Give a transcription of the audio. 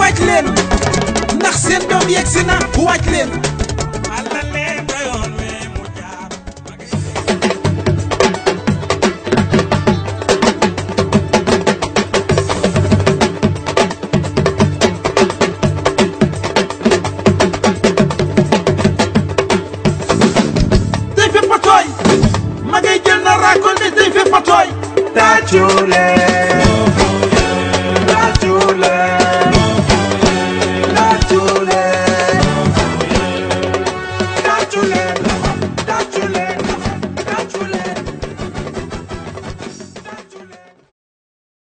waaj leen ndax seen doom yegsi na waaj leen Tàccu leen